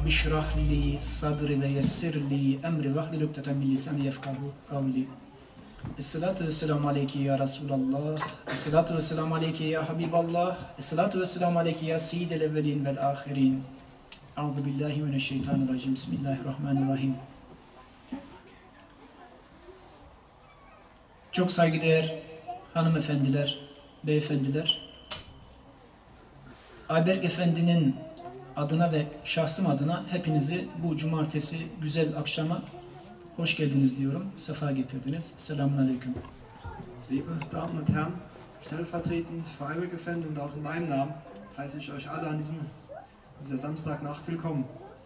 Rabbi şrah li sadri ve yessir li emri ve hlul ukdeten min lisani yefkahu kavli. Esselatu vesselamu aleyke ya Resulallah. Esselatu vesselamu aleyke ya Habiballah. Esselatu vesselamu aleyke ya Seyyidel evvelin vel ahirin. Euzu billahi mineşşeytanirracim. Bismillahirrahmanirrahim. Çok saygıdeğer hanımefendiler, beyefendiler, Ayberk Efendi'nin adına ve şahsım adına hepinizi bu cumartesi güzel akşama hoş geldiniz diyorum. Sefa getirdiniz. Selamun Aleyküm. Liebe Damen und Herren, stellvertretend für Ayberk Efendi und auch in meinem Namen heiße ich euch alle an dieser Samstagnacht willkommen.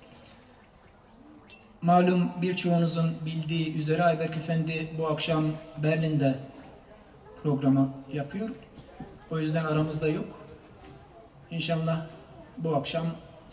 Malum birçoğunuzun bildiği üzere Ayberk Efendi bu akşam Berlin'de programı yapıyor. O yüzden aramızda yok. İnşallah bu akşam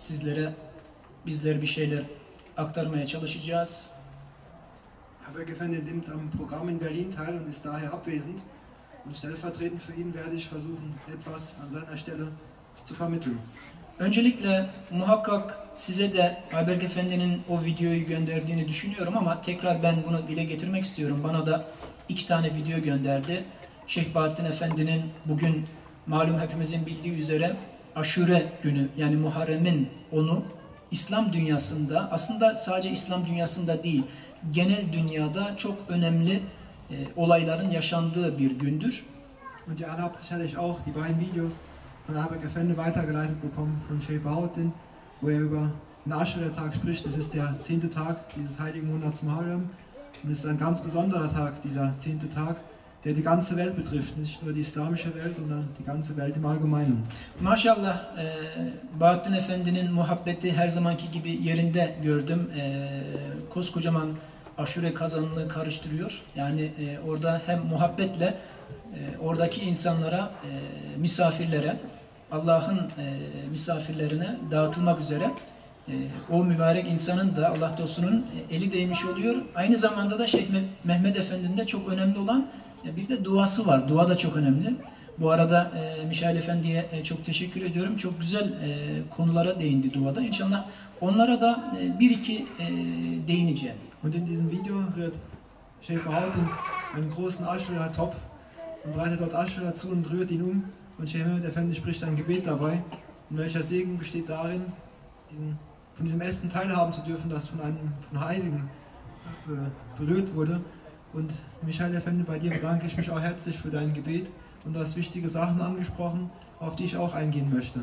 bizler bir şeyler aktarmaya çalışacağız. Ayberk Efendi nimmt am Programm in Berlin teil und ist daher abwesend. Und stellvertretend für ihn werde ich versuchen, etwas an seiner Stelle zu vermitteln. Öncelikle muhakkak size de Ayberk Efendi'nin o videoyu gönderdiğini düşünüyorum ama tekrar ben bunu dile getirmek istiyorum. Bana da 2 tane video gönderdi. Şeyh Bahattin Efendi'nin bugün malum hepimizin bildiği üzere Aşure günü, yani Muharrem'in 10'u İslam dünyasında, aslında sadece İslam dünyasında değil, genel dünyada çok önemli olayların yaşandığı bir gündür. Und ihr alle habt sicherlich auch die beiden Videos von Ayberk Efendi weitergeleitet bekommen von Şeyh Bahattin, wo über den Aschura-Tag spricht. Das ist der 10. Tag dieses heiligen Monats Muharrem und es ist ein ganz besonderer Tag, dieser 10. Tag, der die ganze Welt betrifft, nicht nur die islamische Welt, sondern die ganze Welt im Allgemeinen. Maşallah Bahattin Efendi'nin muhabbeti her zamanki gibi yerinde gördüm. Koskocaman aşure kazanını karıştırıyor. Yani orada hem muhabbetle oradaki insanlara, misafirlere, Allah'ın misafirlerine dağıtılmak üzere o mübarek insanın da Allah dostunun eli değmiş oluyor. Aynı zamanda da Şeyh Mehmet Efendi'nin de çok önemli olan bir de duası var. Dua da çok önemli. Bu arada Mişail Efendi'ye çok teşekkür ediyorum. Çok güzel konulara değindi duada. İnşallah onlara da bir iki değineceğim. Und in diesem Video rührt Şeyh Bahattin einen großen Aschura-Topf und bereitet dort Aschura zu und rührt ihn Und Şeyh Mehmet Efendi spricht ein Gebet dabei. Und welcher Segen besteht darin, von diesem Essen teilhaben zu dürfen, das von Heiligen berührt wurde. Und Mişail Efendi, bei dir bedanke ich mich auch herzlich für dein Gebet und du hast wichtige Sachen angesprochen, auf die ich auch eingehen möchte.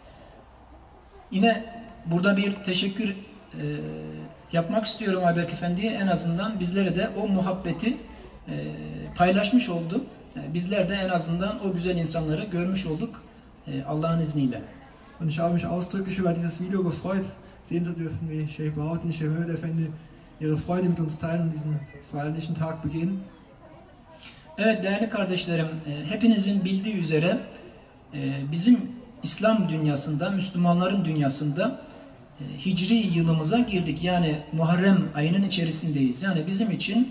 Yine burada bir teşekkür yapmak istiyorum Ayberk Efendi'ye. En azından bizlere de o muhabbeti paylaşmış oldu. Bizler de en azından o güzel insanları görmüş olduk Allah'ın izniyle. Und ich habe mich ausdrücklich über dieses Video gefreut, sehen zu dürfen, wie Şeyh Bahattin, Şeyh Mehmet Efendi ihre Freude mit uns teilen und diesen feierlichen Tag begehen. Evet değerli kardeşlerim, hepinizin bildiği üzere bizim İslam dünyasında, Müslümanların dünyasında Hicri yılımıza girdik. Yani Muharrem ayının içerisindeyiz. Yani bizim için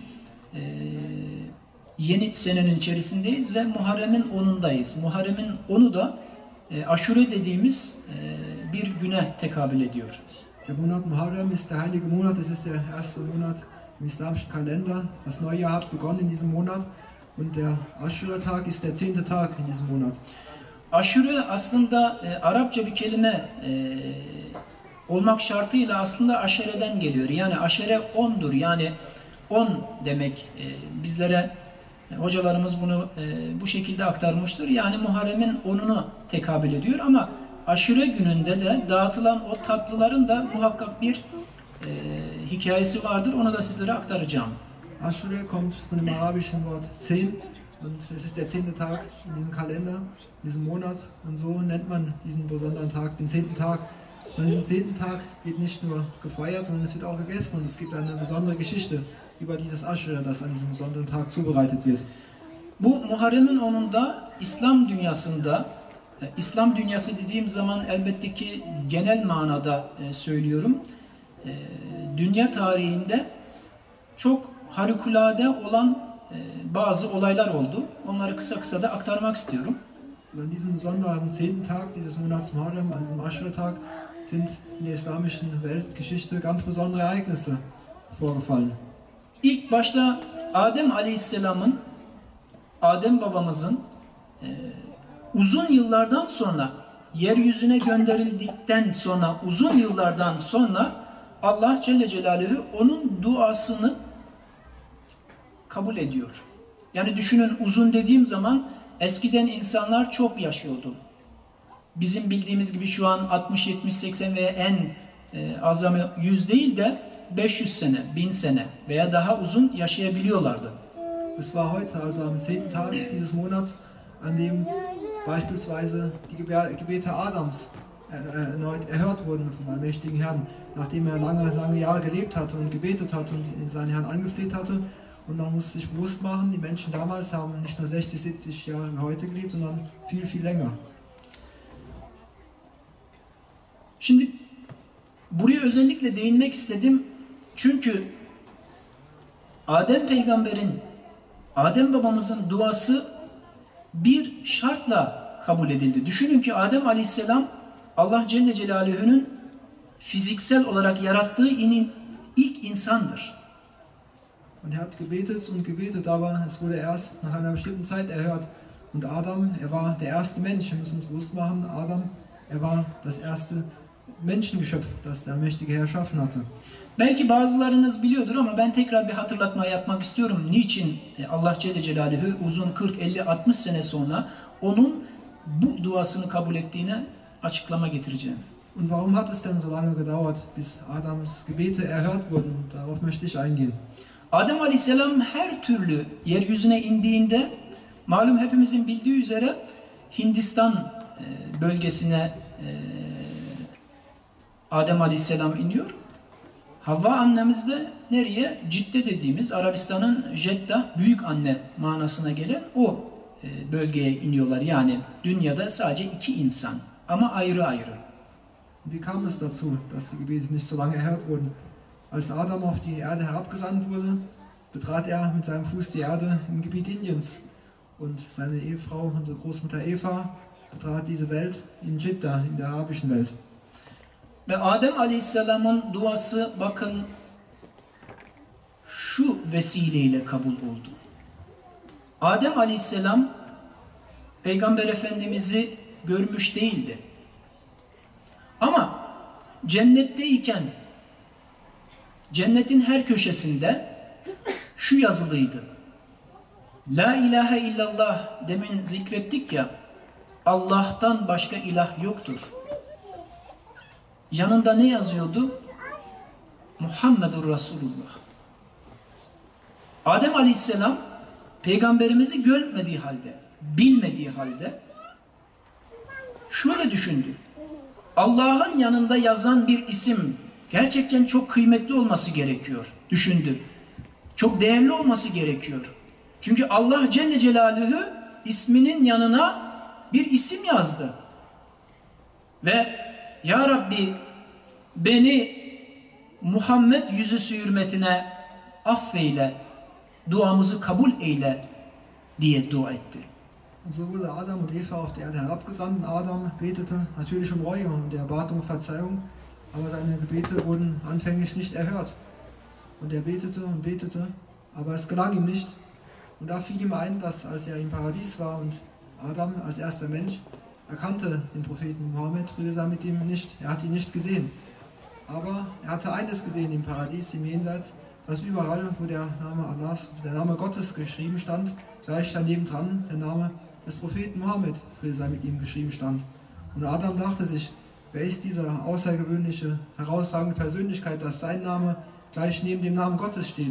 yeni senenin içerisindeyiz ve Muharrem'in 10'undayız. Muharrem'in 10'u da Aşure dediğimiz bir güne tekabül ediyor. Der Monat Muharrem ist der heilige Monat, es ist der erste Monat im islamischen Kalender. Das neue Jahr hat begonnen in diesem Monat und der Aschura-Tag ist der 10. Tag in diesem Monat. Aşure aslında Arapça bir kelime olmak şartıyla aslında aşereden geliyor. Yani aşere 10'dur. Yani 10 demek. Bizlere hocalarımız bunu bu şekilde aktarmıştır. Yani Muharrem'in 10'unu tekabül ediyor ama Aşure gününde de dağıtılan o tatlıların da muhakkak bir hikayesi vardır. Onu da sizlere aktaracağım. Aşure kommt von dem arabischen Wort 10 und es ist der 10. Tag in diesem Kalender, in diesem Monat und so nennt man diesen besonderen Tag, den 10. Tag. Und an diesem 10. Tag wird nicht nur gefeiert, sondern es wird auch gegessen und es gibt eine besondere Geschichte über dieses Aschura, das an diesem besonderen Tag zubereitet wird. Bu Muharrem'in 10'unda İslam dünyasında, İslam dünyası dediğim zaman elbette ki genel manada söylüyorum. Dünya tarihinde çok harikulade olan bazı olaylar oldu. Onları kısa kısa da aktarmak istiyorum. Und an diesem besonderen 10. Tag dieses Monats Muharrem, an diesem Aschura-Tag, sind in der islamischen Weltgeschichte ganz besondere Ereignisse vorgefallen. İlk başta Adem Aleyhisselam'ın, Adem babamızın uzun yıllardan sonra, yeryüzüne gönderildikten sonra, uzun yıllardan sonra Allah Celle Celaluhu onun duasını kabul ediyor. Yani düşünün, uzun dediğim zaman eskiden insanlar çok yaşıyordu. Bizim bildiğimiz gibi şu an 60, 70, 80 veya en azamı 100 değil de 500 sene, 1000 sene veya daha uzun yaşayabiliyorlardı. Es war heute, also am 10. Tag dieses Monats, an dem beispielsweise die Gebete Adams erneut erhört wurden vom allmächtigen Herrn, nachdem er lange Jahre gelebt hatte und gebetet hatte und seinen Herrn angefleht hatte. Und man muss sich bewusst machen, die Menschen damals haben nicht nur 60, 70 Jahre wie heute gelebt, sondern viel länger. Şimdi buraya özellikle değinmek istedim. Çünkü Adem peygamberin, Adem babamızın duası bir şartla kabul edildi. Düşünün ki Adem aleyhisselam Allah Celle Celaluhu'nun fiziksel olarak yarattığı ilk insandır. Und er hat gebetet und gebetet, aber es wurde erst nach einer bestimmten Zeit erhört. Und Adam, er war der erste Mensch. Wir müssen uns bewusst machen, Adam, er war das erste Menschengeschöpf, das der mächtige Herr erschaffen hatte. Belki bazılarınız biliyordur ama ben tekrar bir hatırlatma yapmak istiyorum. Niçin Allah Celle Celaluhu uzun 40, 50, 60 sene sonra onun bu duasını kabul ettiğine açıklama getireceğim. Und warum hat es denn so lange gedauert, bis Adams Gebete erhört wurden? Darauf möchte ich eingehen. Adem Aleyhisselam her türlü yeryüzüne indiğinde, malum hepimizin bildiği üzere Hindistan bölgesine Adem Aleyhisselam iniyor. Havva annemiz de nereye? Cidde dediğimiz Arabistan'ın Jeddah, büyük anne manasına gelen o bölgeye iniyorlar. Yani dünyada sadece iki insan ama ayrı ayrı. Wie kam es dazu, dass die Gebete nicht so lange erhört wurden? Als Adam auf die Erde herabgesandt wurde, betrat er mit seinem Fuß die Erde im Gebiet Indiens. Und seine Ehefrau, unsere Großmutter Eva, betrat diese Welt in Jeddah, in der arabischen Welt. Ve Adem Aleyhisselam'ın duası bakın şu vesileyle kabul oldu. Adem Aleyhisselam Peygamber Efendimiz'i görmüş değildi. Ama cennetteyken cennetin her köşesinde şu yazılıydı. La ilahe illallah, demin zikrettik ya, Allah'tan başka ilah yoktur. Yanında ne yazıyordu? Muhammedur Resulullah. Adem Aleyhisselam peygamberimizi görmediği halde, bilmediği halde şöyle düşündü. Allah'ın yanında yazan bir isim gerçekten çok kıymetli olması gerekiyor, düşündü. Çok değerli olması gerekiyor. Çünkü Allah Celle Celaluhu isminin yanına bir isim yazdı. Ve Ya Rabbi, beni Muhammed yüzüsü hürmetine affeyle, duamızı kabul eyle diye dua etti. Und so wurde Adam und Eva auf die Erde herabgesandt. Adam betete natürlich um Reue und er bat um Verzeihung, aber seine Gebete wurden anfänglich nicht erhört. Und er betete und betete, aber es gelang ihm nicht. Und da fiel ihm ein, dass als er im Paradies war und Adam als erster Mensch erkannte den Propheten Mohammed, Friede sei mit ihm, nicht. Er hat ihn nicht gesehen. Aber er hatte eines gesehen im Paradies, im Jenseits, dass überall, wo der Name Allahs, der Name Gottes geschrieben stand, gleich daneben dran der Name des Propheten Mohammed, Friede sei mit ihm, geschrieben stand. Und Adam dachte sich, wer ist diese außergewöhnliche, herausragende Persönlichkeit, dass sein Name gleich neben dem Namen Gottes steht?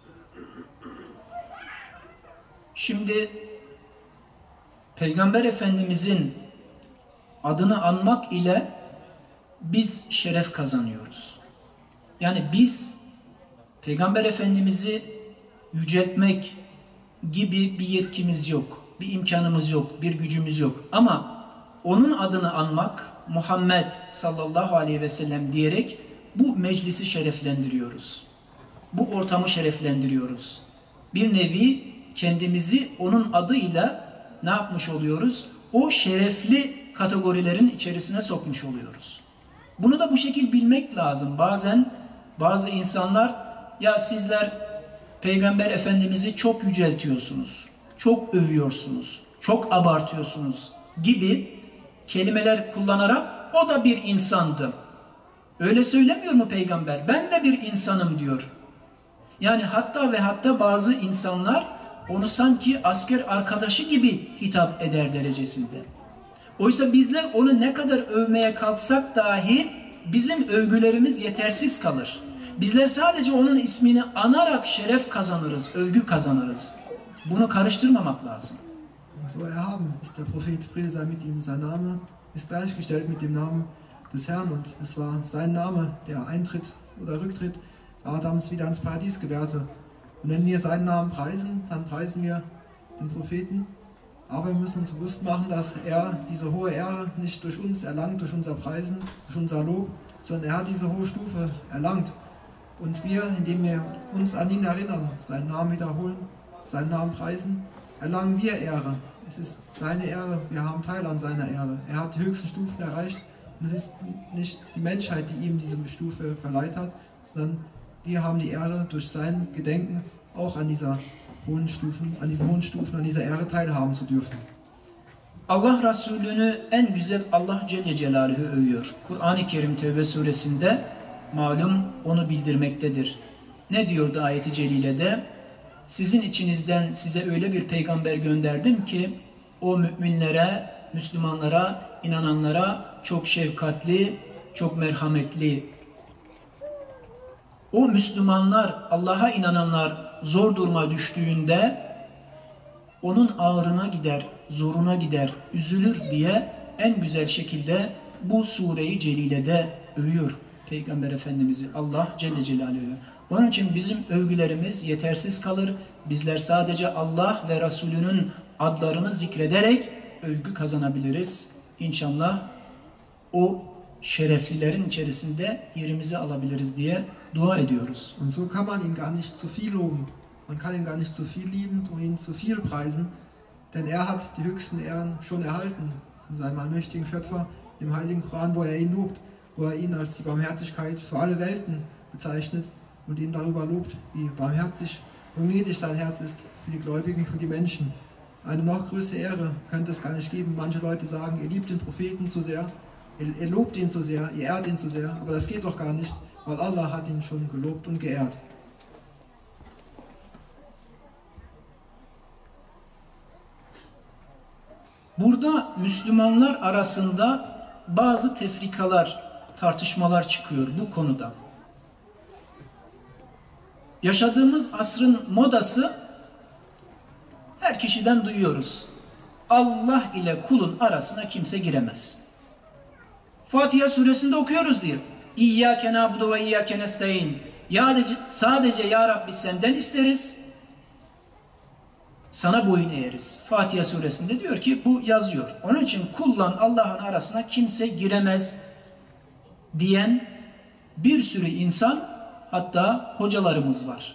Şimdi Peygamber Efendimizin adını anmak ile biz şeref kazanıyoruz. Yani biz Peygamber Efendimiz'i yüceltmek gibi bir yetkimiz yok, bir imkanımız yok, bir gücümüz yok. Ama onun adını anmak, Muhammed sallallahu aleyhi ve sellem diyerek bu meclisi şereflendiriyoruz. Bu ortamı şereflendiriyoruz. Bir nevi kendimizi onun adıyla ne yapmış oluyoruz? O şerefli kategorilerin içerisine sokmuş oluyoruz. Bunu da bu şekil bilmek lazım. Bazen bazı insanlar ya sizler Peygamber Efendimiz'i çok yüceltiyorsunuz, çok övüyorsunuz, çok abartıyorsunuz gibi kelimeler kullanarak o da bir insandı. Öyle söylemiyor mu Peygamber? Ben de bir insanım diyor. Yani hatta ve hatta bazı insanlar onu sanki asker arkadaşı gibi hitap eder derecesinde. Oysa bizler onu ne kadar övmeye kalksak dahi bizim övgülerimiz yetersiz kalır. Bizler sadece onun ismini anarak şeref kazanırız, övgü kazanırız. Bunu karıştırmamak lazım. Und so erhaben ist der Prophet, Friede sei mit ihm. Sein Name ist gleichgestellt mit dem Namen des Herrn und es war sein Name, der Eintritt oder Rücktritt Adams wieder ans Paradies gewährte. Und wenn wir seinen Namen preisen, dann preisen wir den Propheten. Aber wir müssen uns bewusst machen, dass er diese hohe Ehre nicht durch uns erlangt, durch unser Preisen, durch unser Lob, sondern er hat diese hohe Stufe erlangt. Und wir, indem wir uns an ihn erinnern, seinen Namen wiederholen, seinen Namen preisen, erlangen wir Ehre. Es ist seine Ehre, wir haben Teil an seiner Ehre. Er hat die höchsten Stufen erreicht und es ist nicht die Menschheit, die ihm diese Stufe verleiht hat, sondern wir haben die Ehre durch sein Gedenken auch an diesen hohen Stufen, an dieser Ehre teilhaben zu dürfen. Allah Resulü'nü en güzel Allah Celle Celaluhu övüyor. Kur'an-ı Kerim Tevbe suresinde malum onu bildirmektedir. Ne diyordu ayeti celilede? Sizin içinizden size öyle bir peygamber gönderdim ki o müminlere, Müslümanlara, inananlara çok şefkatli, çok merhametli. O Müslümanlar, Allah'a inananlar zor duruma düştüğünde onun ağrına gider, zoruna gider, üzülür diye en güzel şekilde bu sureyi celilede övüyor Peygamber Efendimiz'i Allah Celle Celaluhu. Onun için bizim övgülerimiz yetersiz kalır. Bizler sadece Allah ve Resulünün adlarını zikrederek övgü kazanabiliriz. İnşallah o şereflilerin içerisinde yerimizi alabiliriz diye dua ediyoruz. Und so kann man ihn gar nicht zu viel loben. Man kann ihn gar nicht zu viel lieben und ihn zu viel preisen, denn er hat die höchsten Ehren schon erhalten von seinem allmächtigen Schöpfer, dem heiligen Koran, wo er ihn lobt, wo er ihn als die Barmherzigkeit für alle Welten bezeichnet und ihn darüber lobt, wie barmherzig und gnädig sein Herz ist für die Gläubigen, für die Menschen. Eine noch größere Ehre könnte es gar nicht geben. Manche Leute sagen, ihr liebt den Propheten zu sehr, ihr lobt ihn zu sehr, ihr ehrt ihn zu sehr, aber das geht doch gar nicht, weil Allah hat ihn schon gelobt und geehrt. Burada Müslümanlar arasında bazı tefrikalar, tartışmalar çıkıyor bu konuda. Yaşadığımız asrın modası her kişiden duyuyoruz. Allah ile kulun arasına kimse giremez. Fatiha suresinde okuyoruz diyor. İyyâke na'budu ve iyyâke nestaîn. Sadece ya Rabbi senden isteriz. Sana boyun eğeriz. Fatiha suresinde diyor ki bu yazıyor. Onun için kullan Allah'ın arasına kimse giremez diyen bir sürü insan, hatta hocalarımız var.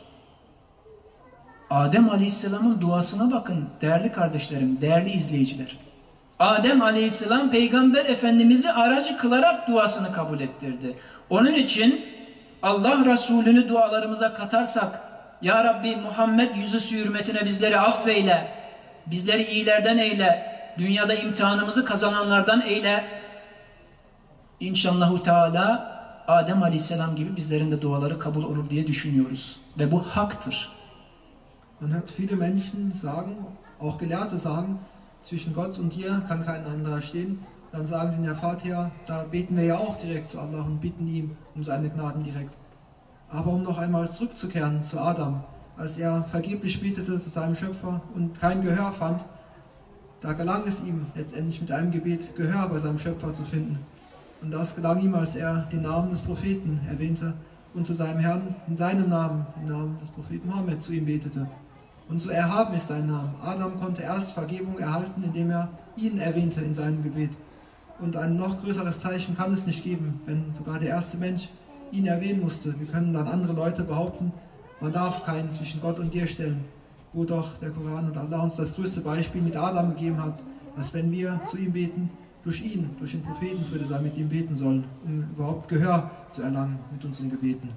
Adem Aleyhisselam'ın duasına bakın değerli kardeşlerim, değerli izleyiciler. Adem Aleyhisselam Peygamber Efendimiz'i aracı kılarak duasını kabul ettirdi. Onun için Allah Resulü'nü dualarımıza katarsak, Ya Rabbi Muhammed yüzüsü hürmetine bizleri affeyle, bizleri iyilerden eyle, dünyada imtihanımızı kazananlardan eyle. İnşallahu Teala Adem Aleyhisselam gibi bizlerin de duaları kabul olur diye düşünüyoruz. Ve bu haktır. Man hört viele Menschen sagen, auch Gelehrte sagen, zwischen Gott und dir kann kein anderer stehen. Dann sagen sie in der Fatiha, da beten wir ja auch direkt zu Allah und bitten ihm um seine Gnaden direkt. Aber um noch einmal zurückzukehren zu Adam, als er vergeblich betete zu seinem Schöpfer und kein Gehör fand, da gelang es ihm letztendlich mit einem Gebet Gehör bei seinem Schöpfer zu finden. Und das gelang ihm, als er den Namen des Propheten erwähnte und zu seinem Herrn in seinem Namen, im Namen des Propheten Mohammed, zu ihm betete. Und so erhaben ist sein Name. Adam konnte erst Vergebung erhalten, indem er ihn erwähnte in seinem Gebet. Und ein noch größeres Zeichen kann es nicht geben, wenn sogar der erste Mensch ihn erwähnen musste. Wir können dann andere Leute behaupten, man darf keinen zwischen Gott und dir stellen, wo doch der Koran und Allah uns das größte Beispiel mit Adam gegeben hat, dass wenn wir zu ihm beten, durch ihn, durch den Propheten Friede sei mit ihm beten sollen, um überhaupt Gehör zu erlangen mit unseren Gebeten.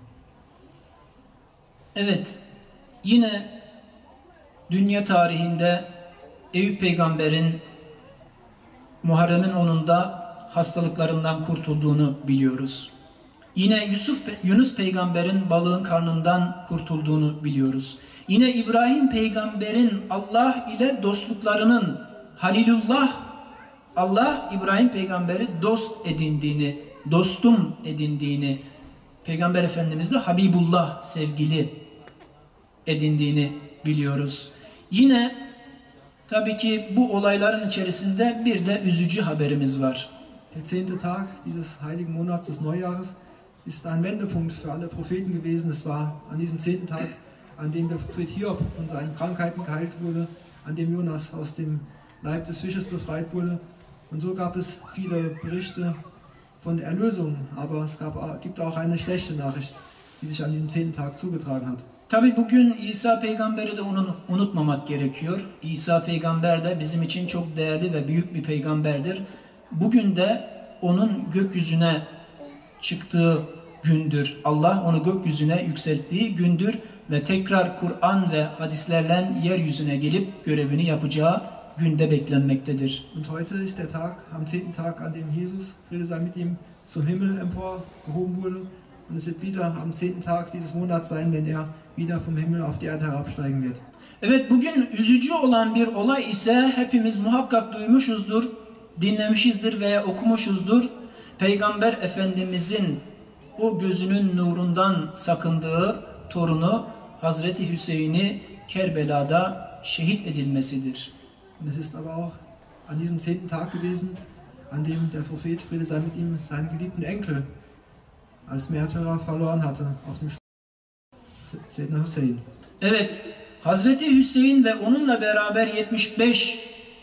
Evet, yine dünya tarihinde Eyüp peygamberin Muharrem'in 10'unda hastalıklarından kurtulduğunu biliyoruz. Yine Yunus peygamberin balığın karnından kurtulduğunu biliyoruz. Yine İbrahim peygamberin Allah ile dostluklarının Halilullah, Allah İbrahim peygamberi dost edindiğini, dostum edindiğini, Peygamber Efendimiz de Habibullah, sevgili edindiğini biliyoruz. Yine tabii ki bu olayların içerisinde bir de üzücü haberimiz var. Der 10. Tag dieses heiligen Monats des Neujahres ist ein Wendepunkt für alle Propheten gewesen. Es war an diesem 10. Tag, an dem der Prophet Hiob von seinen Krankheiten geheilt wurde, an dem Jonas aus dem Leib des Fisches befreit wurde. Und so gab es viele Berichte von der Erlösung, aber es gibt auch eine schlechte Nachricht, die sich an diesem 10. Tag zugetragen hat. Tabi bugün İsa peygamberi de unutmamak gerekiyor. İsa peygamber de bizim için çok değerli ve büyük bir peygamberdir. Bugün de onun gökyüzüne çıktığı gündür. Allah onu gökyüzüne yükselttiği gündür ve tekrar Kur'an ve hadislerle yeryüzüne gelip görevini yapacağı günde beklenmektedir. Und heute ist der Tag, am 10. Tag, an dem Jesus, Friede sei mit ihm, zum Himmel emporgehoben wurde. Und es wird wieder am 10. Tag dieses Monats sein, wenn er wieder vom Himmel auf die Erde herabsteigen wird. Evet, bugün üzücü olan bir olay ise hepimiz muhakkak duymuşuzdur, dinlemişizdir veya okumuşuzdur. Peygamber Efendimizin o gözünün nurundan sakındığı torunu Hazreti Hüseyin'i Kerbela'da şehit edilmesidir. Und es ist aber auch an diesem 10. Tag gewesen, an dem der Prophet, Friede sei mit ihm, seinen geliebten Enkel als Märtyrer verloren hatte auf dem Seyyidina Hüseyin. Evet, Hazreti Hüseyin ve onunla beraber 75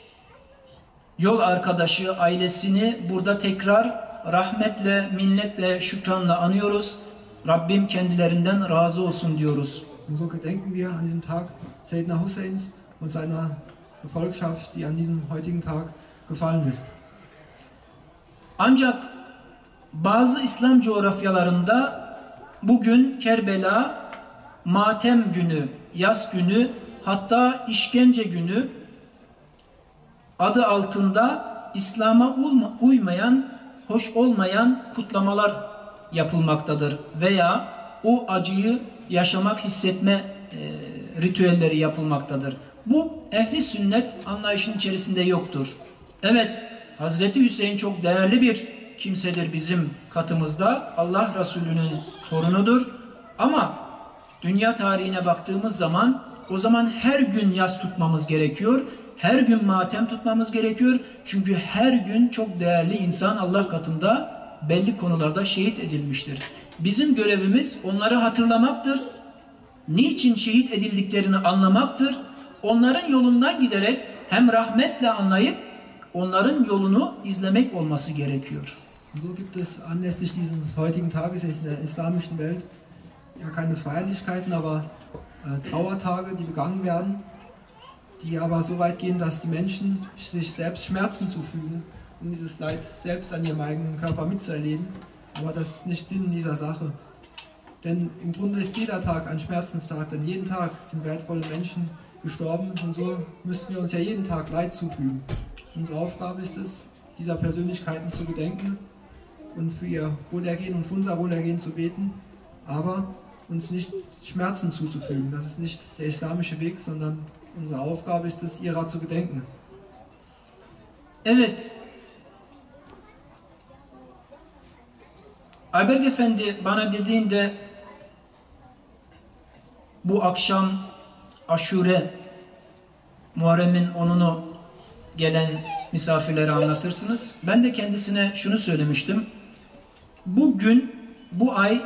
yol arkadaşı, ailesini burada tekrar rahmetle, minnetle, şükranla anıyoruz. Rabbim kendilerinden razı olsun diyoruz. Und so gedenken wir an diesem Tag Seyyidina Huseyns und seiner Gefolgschaft, die an diesem heutigen Tag gefallen ist. Ancak bazı İslam coğrafyalarında bugün Kerbela matem günü, yas günü, hatta işkence günü adı altında İslam'a uymayan, hoş olmayan kutlamalar yapılmaktadır veya o acıyı yaşamak, hissetme ritüelleri yapılmaktadır. Bu ehli sünnet anlayışının içerisinde yoktur. Evet, Hazreti Hüseyin çok değerli bir kimsedir bizim katımızda. Allah Resulü'nün torunudur. Ama dünya tarihine baktığımız zaman o zaman her gün yas tutmamız gerekiyor. Her gün matem tutmamız gerekiyor. Çünkü her gün çok değerli insan Allah katında belli konularda şehit edilmiştir. Bizim görevimiz onları hatırlamaktır. Niçin şehit edildiklerini anlamaktır. Onların yolundan giderek hem rahmetle anlayıp onların yolunu izlemek olması gerekiyor. So gibt es anlässlich dieses heutigen Tages in der islamischen Welt ja keine Feierlichkeiten, aber Trauertage, die begangen werden, die aber so weit gehen, dass die Menschen sich selbst Schmerzen zufügen, um dieses Leid selbst an ihrem eigenen Körper mitzuerleben. Aber das ist nicht Sinn dieser Sache. Denn im Grunde ist jeder Tag ein Schmerzenstag, denn jeden Tag sind wertvolle Menschen gestorben und so müssten wir uns ja jeden Tag Leid zufügen. Unsere Aufgabe ist es, dieser Persönlichkeiten zu gedenken und für ihr Wohlergehen und für unser Wohlergehen zu beten, aber uns nicht Schmerzen zuzufügen. Das ist nicht der islamische Weg, sondern unsere Aufgabe ist es, ihrer zu gedenken. Evet. Ayberk Efendi bana dediğinde bu akşam Aşure Muharrem'in 10'unu gelen misafirlere anlatırsınız. Ben de kendisine şunu söylemiştim. Bugün, bu ay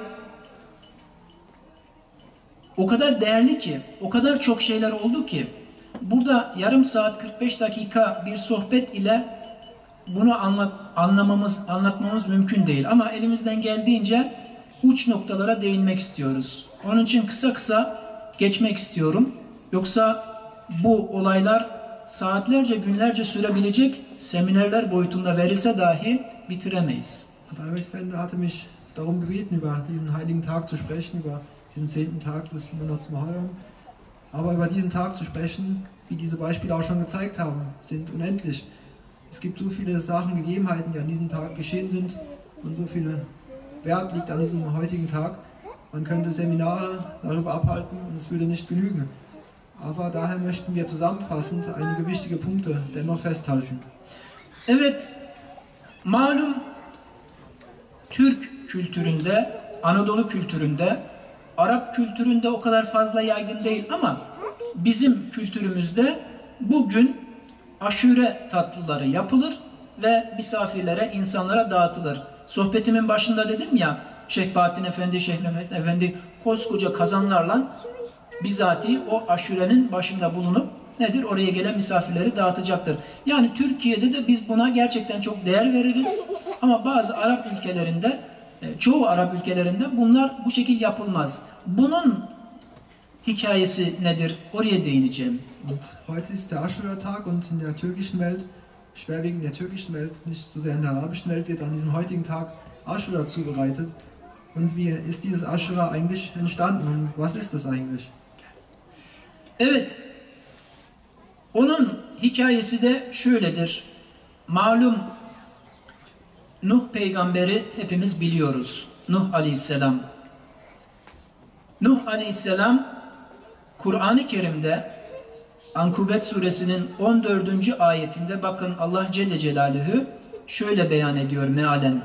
o kadar değerli ki, o kadar çok şeyler oldu ki burada yarım saat 45 dakika bir sohbet ile bunu anlatmamız mümkün değil. Ama elimizden geldiğince uç noktalara değinmek istiyoruz. Onun için kısa kısa geçmek istiyorum. Yoksa bu olaylar saatlerce, günlerce sürebilecek seminerler boyutunda verilse dahi bitiremeyiz. Und der Wegwender hatte mich darum gebeten, über diesen heiligen Tag zu sprechen, über diesen 10. Tag des Monats Muharram. Aber über diesen Tag zu sprechen, wie diese Beispiele auch schon gezeigt haben, sind unendlich. Es gibt so viele Sachen, Gegebenheiten, die an diesem Tag geschehen sind und so viel Wert liegt an diesem heutigen Tag. Man könnte Seminare darüber abhalten und es würde nicht genügen. Aber daher möchten wir zusammenfassend einige wichtige Punkte dennoch festhalten. Evet, malum Türk kültüründe, Anadolu kültüründe, Arap kültüründe o kadar fazla yaygın değil ama bizim kültürümüzde bugün aşure tatlıları yapılır ve misafirlere, insanlara dağıtılır. Sohbetimin başında dedim ya, Şeyh Bahattin Efendi, Şeyh Mehmet Efendi koskoca kazanlarla bizatihi o aşurenin başında bulunup nedir? Oraya gelen misafirleri dağıtacaktır. Yani Türkiye'de de biz buna gerçekten çok değer veririz. Ama bazı Arap ülkelerinde, çoğu Arap ülkelerinde bunlar bu şekil yapılmaz. Bunun hikayesi nedir? Oraya değineceğim. Und heute ist der Aschura-Tag und in der türkischen Welt, schwerwiegend der türkischen Welt, nicht so sehr in der arabischen Welt, wird an diesem heutigen Tag Aschura zubereitet. Und wie ist dieses Aschura eigentlich entstanden und was ist das eigentlich? Evet, onun hikayesi de şöyledir. Malum Nuh peygamberi hepimiz biliyoruz. Nuh aleyhisselam. Nuh aleyhisselam Kur'an-ı Kerim'de Ankubet suresinin 14. ayetinde bakın Allah Celle Celaluhu şöyle beyan ediyor mealen.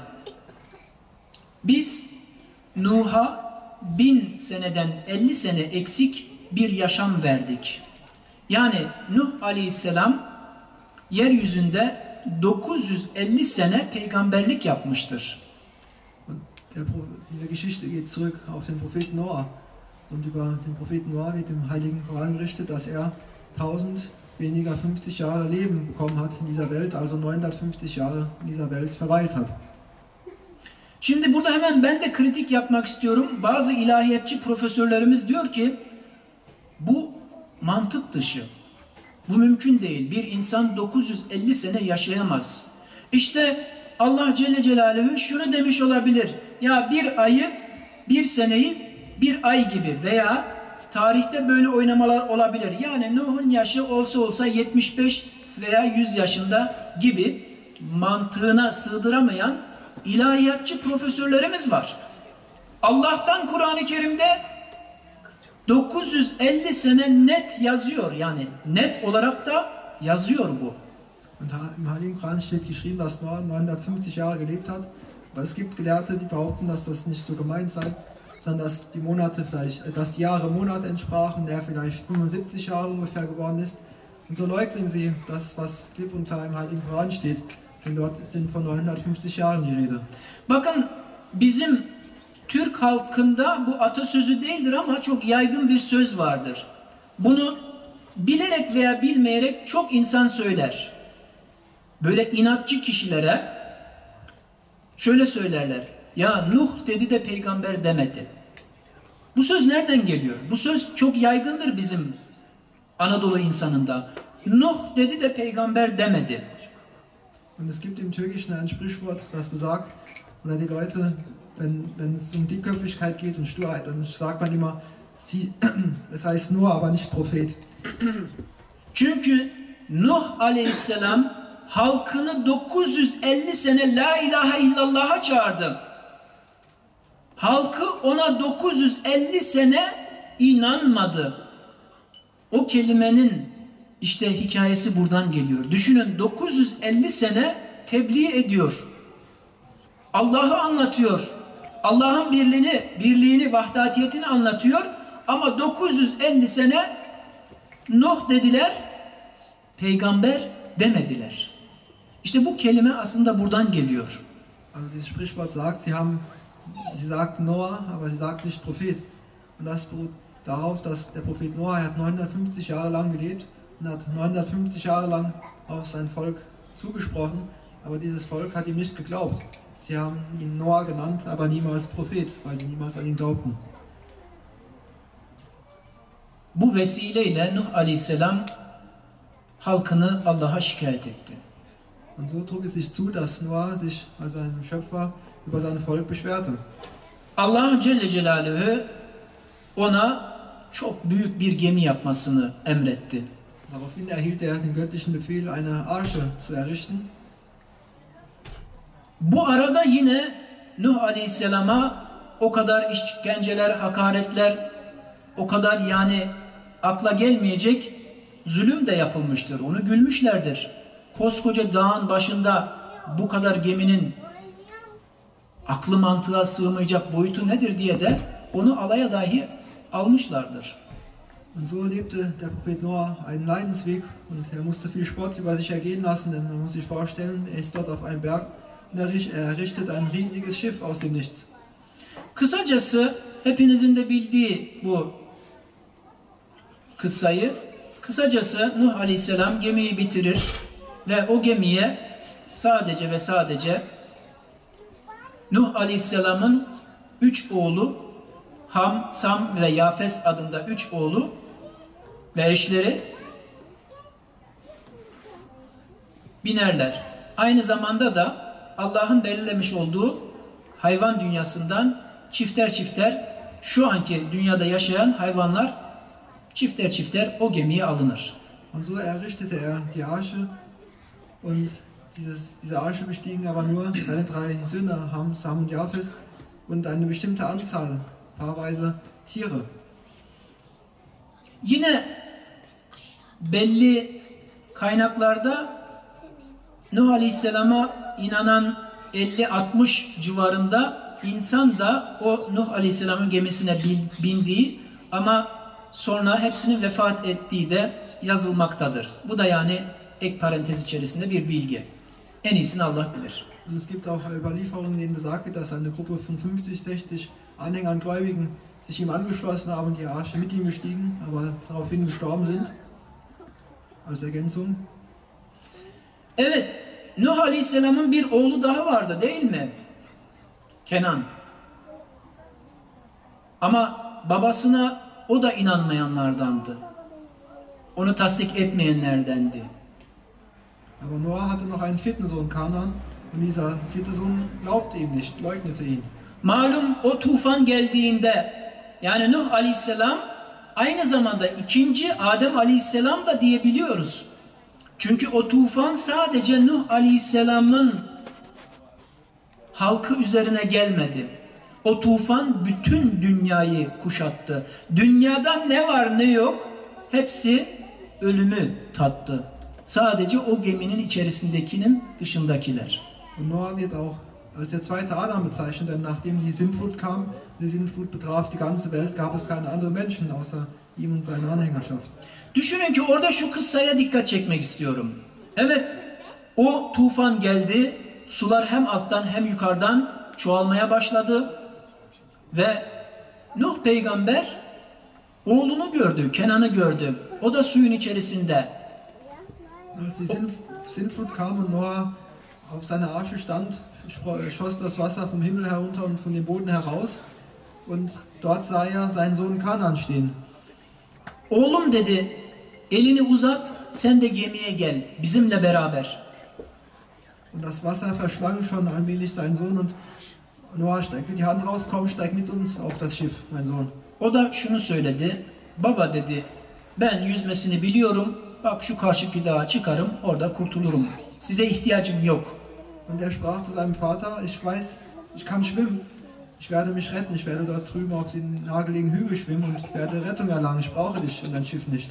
Biz Nuh'a 1000 seneden 50 sene eksik bir yaşam verdik. Yani Nuh aleyhisselam yeryüzünde 950 sene peygamberlik yapmıştır. Und diese Geschichte geht zurück auf den Propheten Noah. Und über den Propheten Noah wird im Heiligen Koran berichtet, dass er 1000 weniger 50 Jahre Leben bekommen hat in dieser Welt, also 950 Jahre in dieser Welt verweilt hat. Şimdi burada hemen ben de kritik yapmak istiyorum. Bazı ilahiyatçı profesörlerimiz diyor ki bu mantık dışı. Bu mümkün değil. Bir insan 950 sene yaşayamaz. İşte Allah Celle Celaluhu şunu demiş olabilir. Ya bir ayı, bir seneyi bir ay gibi veya tarihte böyle oynamalar olabilir. Yani Nuh'un yaşı olsa olsa 75 veya 100 yaşında gibi mantığına sığdıramayan ilahiyatçı profesörlerimiz var. Allah'tan Kur'an-ı Kerim'de 950 sene net yazıyor. Yani net olarak da yazıyor bu. Und im Heiligen Koran steht geschrieben, dass Noah 950 Jahre gelebt hat. Aber es gibt Gelehrte, die behaupten, dass das nicht so gemeint sei, sondern dass die Monate vielleicht, dass die Jahre Monate entsprachen, der vielleicht 75 Jahre ungefähr geworden ist. Und so leugnen sie das, was klipp und klar im Heiligen Koran steht. Denn dort sind von 950 Jahren die Rede. Bakın bizim Türk halkında bu atasözü değildir ama çok yaygın bir söz vardır. Bunu bilerek veya bilmeyerek çok insan söyler. Böyle inatçı kişilere şöyle söylerler. Ya Nuh dedi de peygamber demedi. Bu söz nereden geliyor? Bu söz çok yaygındır bizim Anadolu insanında. Nuh dedi de peygamber demedi. Und es gibt im Türkischen ein Sprichwort, das besagt, oder die Leute, wenn es um Dickköpfigkeit geht und Sturheit, dann sagt man immer, es heißt Noah, aber nicht Prophet. Çünkü Nuh aleyhisselam halkını 950 sene la ilahe illallah'a çağırdı. Halkı ona 950 sene inanmadı. O kelimenin işte hikayesi buradan geliyor. Düşünün 950 sene tebliğ ediyor. Allah'ı anlatıyor. Allah'ın birliğini, vahdatiyetini anlatıyor. Ama 950 sene Nuh dediler, peygamber demediler. İşte bu kelime aslında buradan geliyor. Also dieses Sprichwort sagt, sie sagten Noah, aber sie sagten nicht Prophet. Und das beruht darauf, dass der Prophet Noah hat 950 Jahre lang gelebt und hat 950 Jahre lang auf sein Volk zugesprochen, aber dieses Volk hat ihm nicht geglaubt. Sie haben ihn Noah genannt, aber niemals Prophet, weil sie niemals an ihn glaubten. Bu vesileyle Nuh Aleyhisselam halkını Allah'a şikayet etti. Und so trug es sich zu, dass Noah sich bei seinem Schöpfer über sein Volk beschwerte. Allah Celle Celaluhu ona çok büyük bir gemi yapmasını emretti. Daraufhin erhielt er den göttlichen Befehl, eine Arche zu errichten. Bu arada yine Nuh Aleyhisselam'a o kadar işkenceler, hakaretler, o kadar yani akla gelmeyecek zulüm de yapılmıştır. Onu gülmüşlerdir. Koskoca dağın başında bu kadar geminin aklı mantığa sığmayacak boyutu nedir diye de onu alaya dahi almışlardır. Und so lebte der Prophet Noah einen Leidensweg und er musste viel Spott über sich ergehen lassen, denn man muss sich vorstellen, er ist dort auf einem Berg und er errichtet ein riesiges Schiff aus dem Nichts. Kısacası hepinizin de bildiği bu kıssayı, kısacası Nuh Aleyhisselam gemiyi bitirir ve o gemiye sadece ve sadece Nuh Aleyhisselam'ın 3 oğlu Ham, Sam ve Yafes adında 3 oğlu ve eşleri binerler. Aynı zamanda da Allah'ın belirlemiş olduğu hayvan dünyasından çifter çifter şu anki dünyada yaşayan hayvanlar çifter çifter o gemiye alınır. Und so errichtete er die Arche und diese Arche bestiegen aber nur seine 3 Söhne, Ham, Sam und Jafes und eine bestimmte Anzahl, paarweise Tiere. Yine belli kaynaklarda Nuh Aleyhisselam'a inanan 50-60 civarında insan da o Nuh Aleyhisselam'ın gemisine bindiği ama sonra hepsinin vefat ettiği de yazılmaktadır. Bu da yani ek parantez içerisinde bir bilgi. En iyisini Allah bilir. Und es gibt auch Überlieferungen, in denen besagt wird, dass eine Gruppe von 50-60 Anhängern Gläubigen sich ihm angeschlossen haben und die Arche mit ihm bestiegen, aber daraufhin gestorben sind. Als Ergänzung. Evet, Nuh Aleyhisselam'ın bir oğlu daha vardı değil mi? Kenan. Ama babasına o da inanmayanlardandı. Onu tasdik etmeyenlerdendi. Aber Noah hatte noch einen 4. Sohn, Kanan, und dieser 4. Sohn glaubte ihm nicht, leugnete ihn. Malum o tufan geldiğinde yani Nuh Aleyhisselam aynı zamanda ikinci Adem Aleyhisselam da diyebiliyoruz. Çünkü o tufan sadece Nuh Aleyhisselam'ın halkı üzerine gelmedi. O tufan bütün dünyayı kuşattı. Dünyada ne var ne yok hepsi ölümü tattı. Sadece o geminin içerisindekinin dışındakiler. Und Noah wird auch als der zweite Adam bezeichnet, denn nachdem die Sintflut kam, die Sintflut betraf die ganze Welt, gab es keine anderen Menschen außer ihm und seiner Anhängerschaft. Düşünün ki orada şu kıssaya dikkat çekmek istiyorum. Evet, o tufan geldi, sular hem alttan hem yukarıdan çoğalmaya başladı ve Nuh peygamber oğlunu gördü, Kenan'ı gördü. O da suyun içerisinde. Als die Sintflut kam und Noah auf seiner Arche stand, schoss das Wasser vom Himmel herunter und von dem Boden heraus und dort sah er seinen Sohn Kanan stehen. Oğlum dedi, elini uzat, sen de gemiye gel, bizimle beraber. Und das Wasser verschlang schon allmählich seinen Sohn und Noah, steig mit die Hand raus, komm, steig mit uns auf das Schiff, mein Sohn. O da şunu söyledi, baba dedi, ben yüzmesini biliyorum, bak şu karşıki dağa çıkarım, orada kurtulurum. Size ihtiyacım yok. Und er sprach zu seinem Vater, ich weiß, ich kann schwimmen, ich werde mich retten, ich werde dort drüben auf den nahegelegenen Hügel schwimmen und ich werde Rettung erlangen, ich brauche dich und dein Schiff nicht.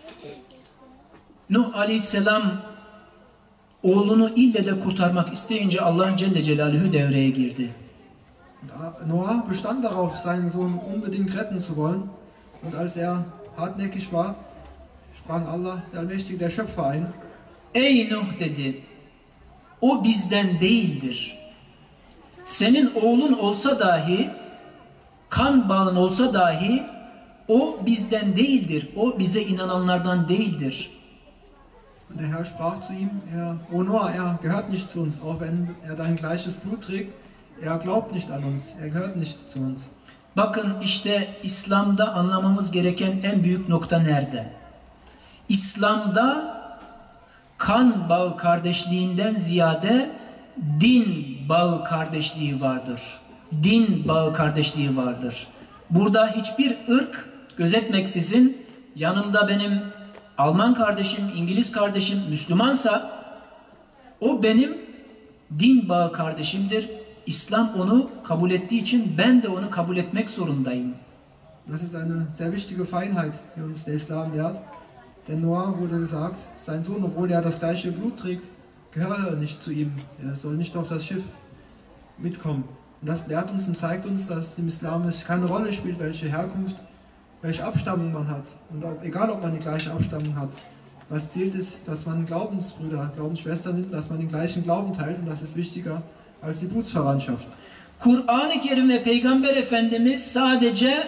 Nuh Aleyhisselam oğlunu ille de kurtarmak isteyince Allah Celle Celaluhu devreye girdi. Und Noah bestand darauf, seinen Sohn unbedingt retten zu wollen. Und als er hartnäckig war, sprang Allah, der Allmächtige, der Schöpfer ein. Ey Nuh dedi, o bizden değildir. Senin oğlun olsa dahi, kan bağın olsa dahi, o bizden değildir. O bize inananlardan değildir. Und der Herr sprach zu ihm, O Noah, er gehört nicht zu uns, auch wenn er dein gleiches Blut trägt, er glaubt nicht an uns, er gehört nicht zu uns. Bakın işte İslam'da anlamamız gereken en büyük nokta nerede? İslam'da kan bağı kardeşliğinden ziyade din bağı kardeşliği vardır. Din bağı kardeşliği vardır. Burada hiçbir ırk gözetmeksizin yanımda benim Alman kardeşim, İngiliz kardeşim Müslümansa o benim din bağı kardeşimdir. İslam onu kabul ettiği için ben de onu kabul etmek zorundayım. Das ist eine sehr wichtige Feinheit, die uns der Islam lehrt. Denn Noah wurde gesagt, sein Sohn, obwohl er das gleiche Blut trägt, gehört er nicht zu ihm. Er soll nicht auf das Schiff mitkommen. Und das lehrt uns und zeigt uns, dass im Islam es keine Rolle spielt, welche Herkunft, welche Abstammung man hat. Und auch, egal, ob man die gleiche Abstammung hat. Was zählt ist, dass man Glaubensbrüder, Glaubensschwestern sind, dass man den gleichen Glauben teilt und das ist wichtiger als die Blutsverwandtschaft. Kur'an-ı Kerim ve Peygamber Efendimiz sadece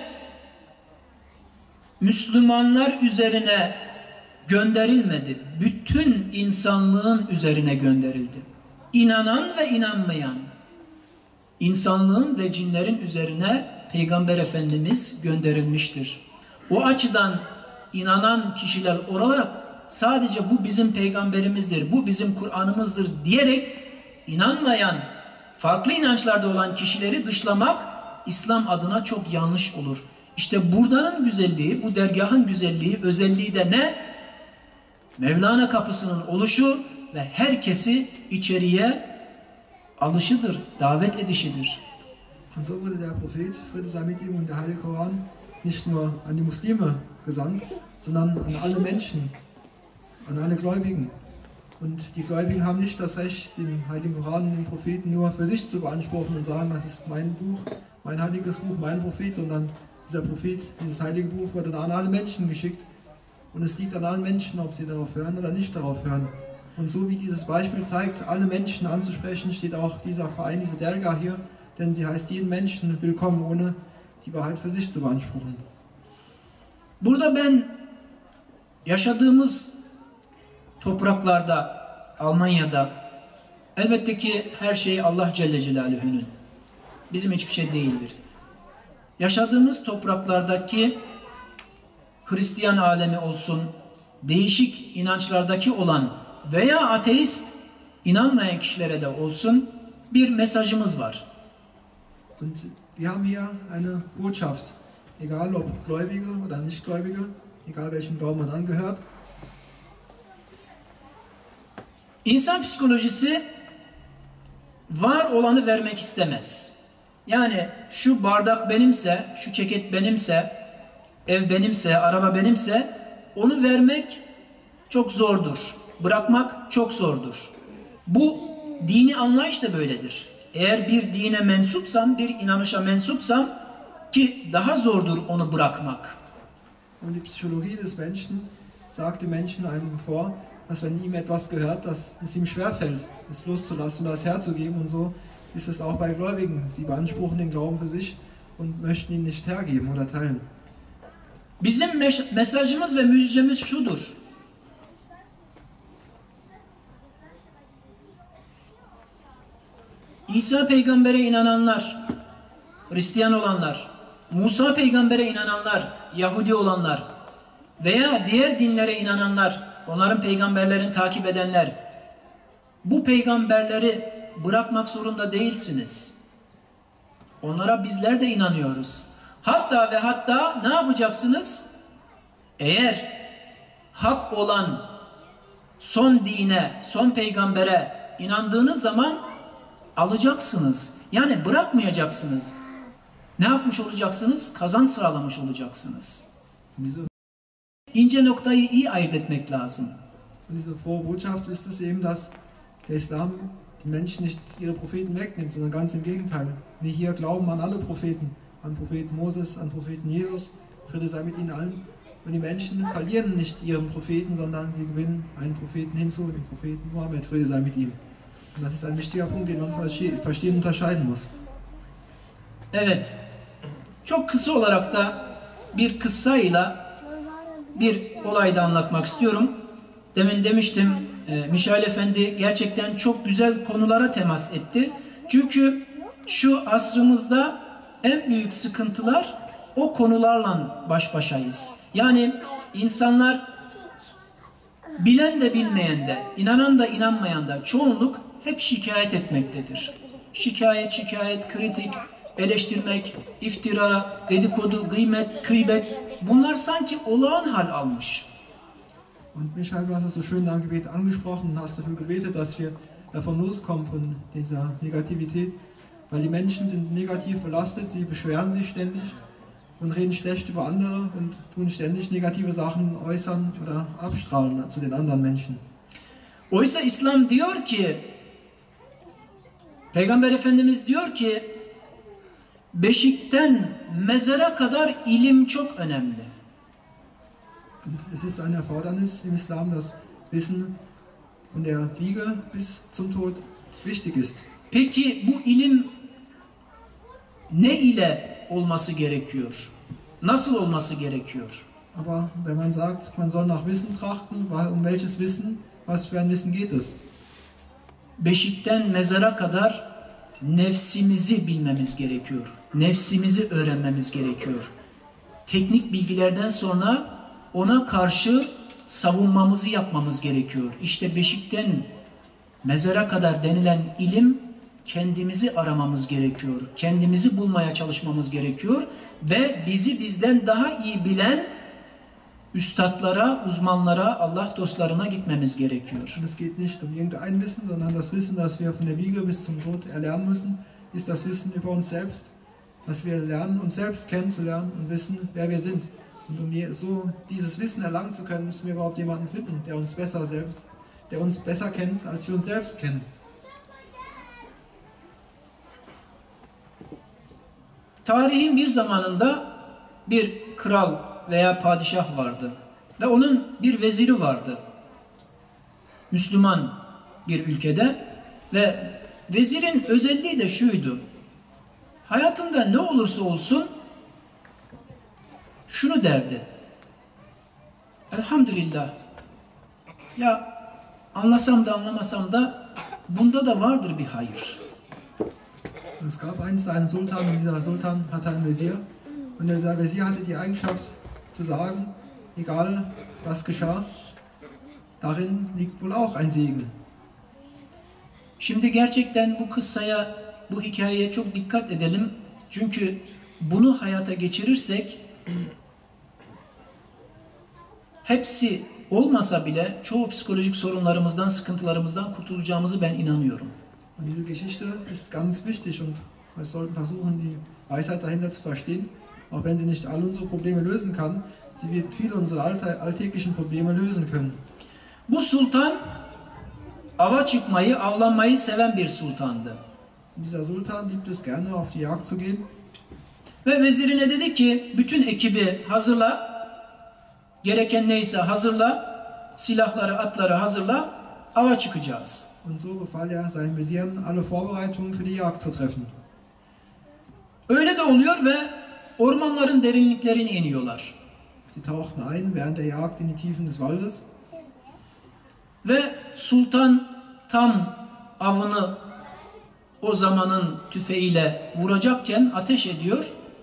Müslümanlar üzerine gönderilmedi. Bütün insanlığın üzerine gönderildi. İnanan ve inanmayan, insanlığın ve cinlerin üzerine Peygamber Efendimiz gönderilmiştir. O açıdan inanan kişiler olarak sadece bu bizim peygamberimizdir, bu bizim Kur'an'ımızdır diyerek inanmayan, farklı inançlarda olan kişileri dışlamak İslam adına çok yanlış olur. İşte buradanın güzelliği, bu dergahın güzelliği, özelliği de ne? Mevlana kapısının oluşu ve herkesi içeriye alışıdır, davet edişidir. Und so wurde der Prophet, Friede sei mit ihm, und der Heilige Koran nicht nur an die Muslime gesandt, sondern an alle Menschen, an alle Gläubigen. Und die Gläubigen haben nicht das Recht, den Heiligen Koran und den Propheten nur für sich zu beanspruchen und sagen, das ist mein Buch, mein heiliges Buch, mein Prophet, sondern dieser Prophet, dieses heilige Buch wurde an alle Menschen geschickt und es liegt an allen Menschen, ob sie darauf hören oder nicht darauf hören. Und so wie dieses Beispiel zeigt, alle Menschen anzusprechen, steht auch dieser Verein, diese Dergah hier, denn sie heißt jeden Menschen willkommen, ohne die Wahrheit für sich zu beanspruchen. Burada ben yaşadığımız topraklarda, Almanya'da elbette ki her şey Allah Celle Celaluhu'nun. Bizim hiçbir şey değildir. Yaşadığımız topraklardaki Hristiyan alemi olsun, değişik inançlardaki olan veya ateist inanmayan kişilere de olsun bir mesajımız var. Und wir haben hier eine Botschaft, egal ob Gläubige oder Nichtgläubige, egal welchem Glauben man angehört. İnsan psikolojisi var olanı vermek istemez. Yani şu bardak benimse, şu ceket benimse, ev benimse, araba benimse onu vermek çok zordur. Bırakmak çok zordur. Bu dini anlayış da böyledir. Eğer bir dine mensupsam, bir inanışa mensupsam ki daha zordur onu bırakmak. Und die Psychologie des Menschen sagt dem Menschen einem vor, dass wenn ihm etwas gehört, dass es ihm schwerfällt, es loszulassen und das herzugeben. Und so ist es auch bei Gläubigen. Sie beanspruchen den Glauben für sich und möchten ihn nicht hergeben oder teilen. Bizim mesajımız ve müjdemiz şudur. İsa peygambere inananlar, Hristiyan olanlar, Musa peygambere inananlar, Yahudi olanlar veya diğer dinlere inananlar, onların peygamberlerini takip edenler, bu peygamberleri bırakmak zorunda değilsiniz. Onlara bizler de inanıyoruz. Hatta ve hatta ne yapacaksınız? Eğer hak olan son dine, son peygambere inandığınız zaman alacaksınız. Yani bırakmayacaksınız. Ne yapmış olacaksınız? Kazanç sağlamış olacaksınız. İnce noktayı iyi ayırt etmek lazım. Und diese frohe Botschaft ist es eben, dass der Islam die Menschen nicht ihre Propheten wegnimmt, sondern ganz im Gegenteil. Wir hier glauben an alle Propheten, an Propheten Moses, an Propheten Jesus, Friede sei mit ihnen allen. Und die Menschen verlieren nicht ihren Propheten, sondern sie gewinnen einen Propheten hinzu, den Propheten Mohammed, Friede sei mit ihm. Und das ist ein wichtiger Punkt, den man verstehen und unterscheiden muss. Evet, çok kısa olarak da bir kıssayla bir olay da anlatmak istiyorum. Demin demiştim, Mişail Efendi gerçekten çok güzel konulara temas etti. Çünkü şu asrımızda en büyük sıkıntılar o konularla baş başayız. Yani insanlar bilen de bilmeyen de, inanan da inanmayan da çoğunluk hep şikayet etmektedir. Şikayet, kritik, eleştirmek, iftira, dedikodu, gıybet bunlar sanki olağan hal almış. Und Michael, du hast es so schön am Gebet angesprochen und hast dafür gebetet, dass wir davon loskommen, von dieser Negativität, weil die Menschen sind negativ belastet, sie beschweren sich ständig und reden schlecht über andere und tun ständig negative Sachen äußern oder abstrahlen zu den anderen Menschen. Oysa İslam diyor ki, Peygamber Efendimiz diyor ki, beşikten mezara kadar ilim çok önemli. Und es ist eine Erfordernis im Islam, dass Wissen von der Wiege bis zum Tod wichtig ist. Peki bu ilim ne ile olması gerekiyor? Nasıl olması gerekiyor? Aber wenn man sagt, man soll nach Wissen trachten, um welches Wissen, was für ein Wissen geht es? Beşikten mezara kadar nefsimizi bilmemiz gerekiyor. Nefsimizi öğrenmemiz gerekiyor. Teknik bilgilerden sonra ona karşı savunmamızı yapmamız gerekiyor. İşte beşikten mezara kadar denilen ilim, kendimizi aramamız gerekiyor. Kendimizi bulmaya çalışmamız gerekiyor. Ve bizi bizden daha iyi bilen üstadlara, uzmanlara, Allah dostlarına gitmemiz gerekiyor. Und es geht nicht um irgendein Wissen, sondern das Wissen, das wir von der Wiege bis zum Tod erlernen müssen, ist das Wissen über uns selbst, dass wir lernen, uns selbst kennenzulernen und wissen, wer wir sind. Und um so dieses Wissen erlangen zu können, müssen wir überhaupt jemanden finden, der uns besser kennt, als wir uns selbst kennen. Tarihin bir zamanında bir kral veya padişah vardı ve onun bir veziri vardı. Müslüman bir ülkede ve vezirin özelliği de şuydu. Hayatında ne olursa olsun şunu derdi. Elhamdülillah. Ya anlasam da anlamasam da bunda da vardır bir hayır. Es gab einst einen Sultan und dieser Sultan hatte einen Wesir und dieser Wesir hatte die Eigenschaft zu sagen, egal was geschah, darin liegt wohl auch ein Segen. Şimdi gerçekten bu kıssaya, bu hikayeye çok dikkat edelim. Çünkü bunu hayata geçirirsek hepsi olmasa bile çoğu psikolojik sorunlarımızdan, sıkıntılarımızdan kurtulacağımızı ben inanıyorum. Und diese Geschichte ist ganz wichtig und wir sollten versuchen, die Weisheit dahinter zu verstehen. Auch wenn sie nicht all unsere Probleme lösen kann, sie wird viele unserer alltäglichen Probleme lösen können. Bu sultan ava çıkmayı, avlanmayı seven bir sultandı. Dieser Sultan liebt es gerne, auf die Jagd zu gehen. Ve vezirine dedi ki, bütün ekibi hazırla, gereken neyse hazırla, silahları, atları hazırla, ava çıkacağız. Und so befahl er seinen Wesiren, alle Vorbereitungen für die Jagd zu treffen. Öyle de oluyor ve ormanların derinliklerine iniyorlar. Sie tauchten ein während der Jagd in die Tiefen des Waldes. Ve sultan tam avını o zamanın tüfeğiyle vuracakken ateş ediyor.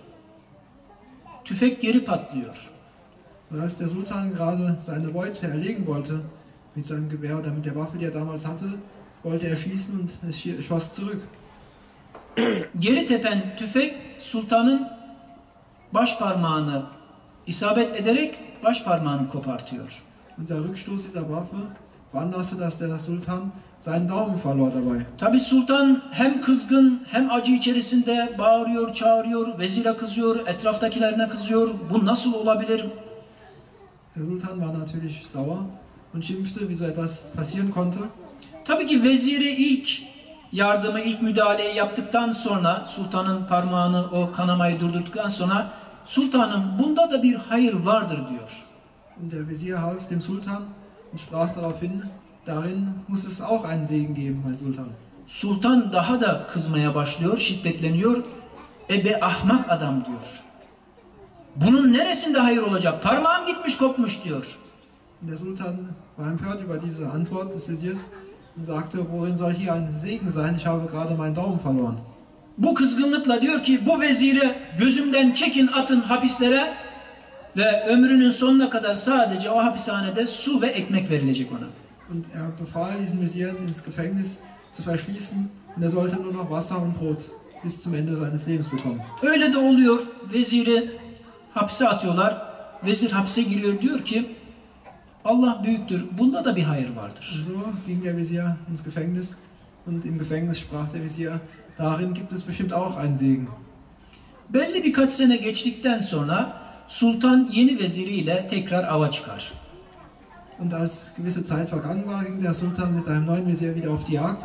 Tüfek geri patlıyor. Und als der Sultan gerade seine Beute erlegen wollte, mit seinem Gewehr oder mit der Waffe, die er damals hatte, wollte er schießen und es schoss zurück. Geri tepen tüfek sultanın baş parmağını isabet ederek baş parmağını kopartıyor. Und der Rückstoß dieser Waffe veranlasste, dass der Sultan seinen Daumen verlor dabei. Tabi sultan hem kızgın hem acı içerisinde bağırıyor, çağırıyor, vezire kızıyor, etraftakilerine kızıyor. Bu nasıl olabilir? Der Sultan war natürlich sauer und schimpfte, wie so etwas passieren konnte. Tabii ki veziri ilk yardımı, ilk müdahaleyi yaptıktan sonra sultanın parmağını, o kanamayı durdurduktan sonra sultanım bunda da bir hayır vardır diyor. Und der Wesir half dem Sultan und sprach daraufhin, darin muss es auch einen Segen geben, mein Sultan. Sultan daha da kızmaya başlıyor, şiddetleniyor. Ebe ahmak adam diyor. Bunun neresinde hayır olacak? Parmağım gitmiş kopmuş diyor. Und der Sultan war empört über diese Antwort des Wesirs und sagte, worin soll hier ein Segen sein? Ich habe gerade meinen Daumen verloren. Bu kızgınlıkla diyor ki bu veziri gözümden çekin atın hapislere Ve ömrünün sonuna kadar sadece o hapishanede su ve ekmek verilecek ona. Und befahl diesen Wesiren ins Gefängnis zu verschließen und er sollte nur noch Wasser und Brot bis zum Ende seines Lebens bekommen. Öyle de oluyor. Veziri hapse atıyorlar. Vezir hapse giriyor, diyor ki Allah büyüktür. Bunda da bir hayır vardır. Und so ging der Wesir ins Gefängnis und im Gefängnis sprach der Wesir, darin gibt es bestimmt auch einen Segen. Belli birkaç sene geçtikten sonra sultan yeni veziriyle tekrar ava çıkar. Und als gewisse Zeit vergangen war, ging der Sultan mit einem neuen Wesir wieder auf die Jagd.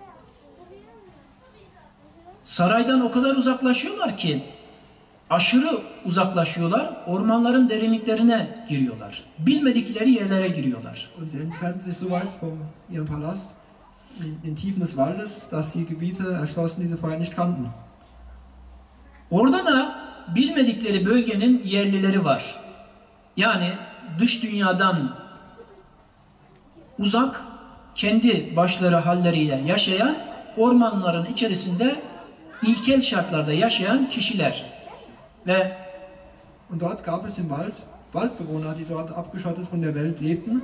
Saraydan o kadar uzaklaşıyorlar ki, aşırı uzaklaşıyorlar, ormanların derinliklerine giriyorlar. Bilmedikleri yerlere giriyorlar. Und sie entfernten sich so weit von ihrem Palast in den Tiefen des Waldes, dass sie Gebiete erschlossen, die sie vorher nicht kannten. Orada da bilmedikleri bölgenin yerlileri var. Yani dış dünyadan uzak, kendi başları halleriyle yaşayan, ormanların içerisinde ilkel şartlarda yaşayan kişiler. Ve Und dort gab es im Wald Waldbewohner, die dort abgeschottet von der Welt lebten.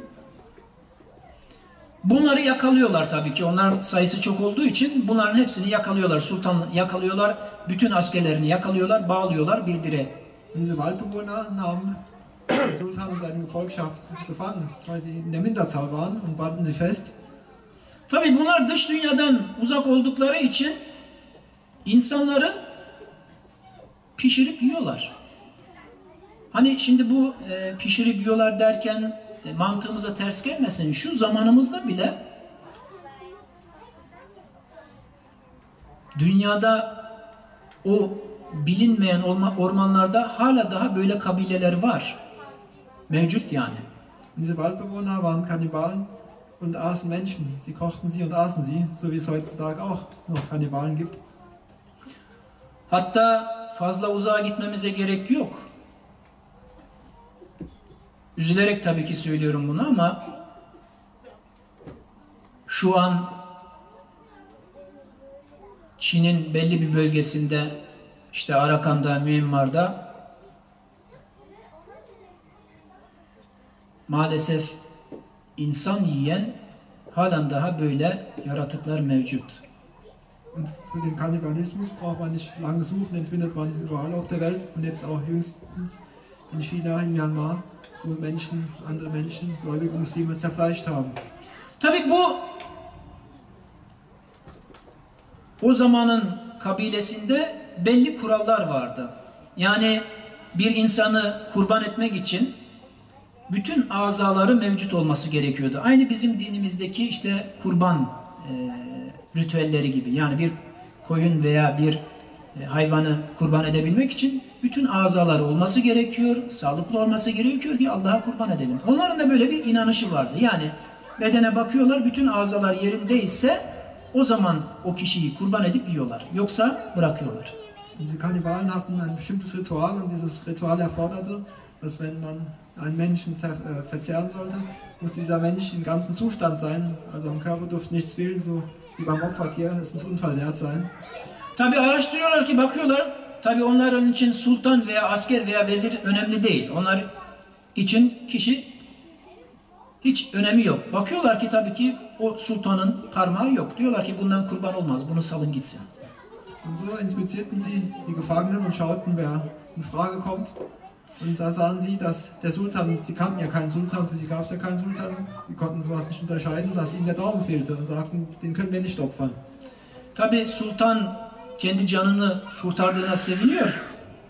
bunları yakalıyorlar tabii ki. Onların sayısı çok olduğu için bunların hepsini yakalıyorlar. Sultan yakalıyorlar, bütün askerlerini yakalıyorlar, bağlıyorlar bir direğe. Und diese Waldbewohner nahmen den Sultan und seine Gefolgschaft gefangen, weil sie in der Minderzahl waren und banden sie fest. Tabii bunlar dış dünyadan uzak oldukları için insanları pişirip yiyorlar. Hani şimdi bu pişirip yiyorlar derken mantığımıza ters gelmesin. Şu zamanımızda bile dünyada o bilinmeyen ormanlarda hala daha böyle kabileler var. Mevcut yani. Und diese Waldbewohner waren Kannibalen und aßen Menschen. Sie kochten sie und aßen sie, so wie es heutzutage auch noch Kannibalen gibt. Hatta fazla uzağa gitmemize gerek yok. Üzülerek tabii ki söylüyorum bunu ama şu an Çin'in belli bir bölgesinde, işte Arakan'da, Myanmar'da maalesef insan yiyen halen daha böyle yaratıklar mevcut. Und für den Kannibalismus braucht man nicht lange suchen, den findet man überall auf der Welt und jetzt auch jüngstens in China, in Myanmar, wo Menschen, andere Menschen, gläubige Muslime zerfleischt haben. Tabii bu o zamanın kabilesinde belli kurallar vardı. Yani bir insanı kurban etmek için bütün azaları mevcut olması gerekiyordu. Aynı bizim dinimizdeki işte kurban ritüelleri gibi. Yani bir koyun veya bir hayvanı kurban edebilmek için bütün azaları olması gerekiyor, sağlıklı olması gerekiyor ki Allah'a kurban edelim. Onların da böyle bir inanışı vardı. Yani bedene bakıyorlar, bütün azalar yerindeyse o zaman o kişiyi kurban edip yiyorlar. Yoksa bırakıyorlar. Diese Kannibalen hatten ein bestimmtes Ritual und dieses Ritual erforderte, dass wenn man einen Menschen verzehren sollte, musste dieser Mensch im ganzen Zustand sein. Also am Körper durfte nichts fehlen, so wie beim Opfertier, es muss unversehrt sein. Tabi araştırıyorlar ki bakıyorlar, tabi onların için sultan veya asker veya vezir önemli değil. Onlar için kişi hiç önemi yok. Bakıyorlar ki tabii ki o sultanın parmağı yok. Diyorlar ki bundan kurban olmaz, bunu salın gitsin. Und so inspizierten sie die Gefangenen und schauten, wer in Frage kommt. Und da sahen sie, dass der Sultan, sie kannten ja keinen Sultan, für sie gab es ja keinen Sultan, sie konnten sowas nicht unterscheiden, dass ihm der Daumen fehlte und sagten, den können wir nicht opfern. Tabii sultan kendi canını kurtardığına seviniyor.